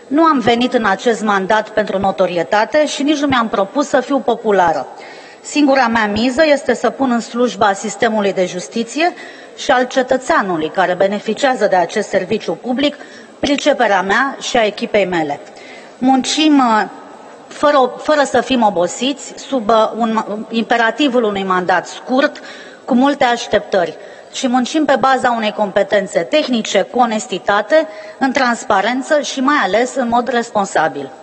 Nu am venit în acest mandat pentru notorietate și nici nu mi-am propus să fiu populară. Singura mea miză este să pun în slujba sistemului de justiție și al cetățeanului care beneficiază de acest serviciu public priceperea mea și a echipei mele. Muncim fără să fim obosiți, sub imperativul unui mandat scurt, cu multe așteptări și muncim pe baza unei competențe tehnice, cu onestitate, în transparență și mai ales în mod responsabil.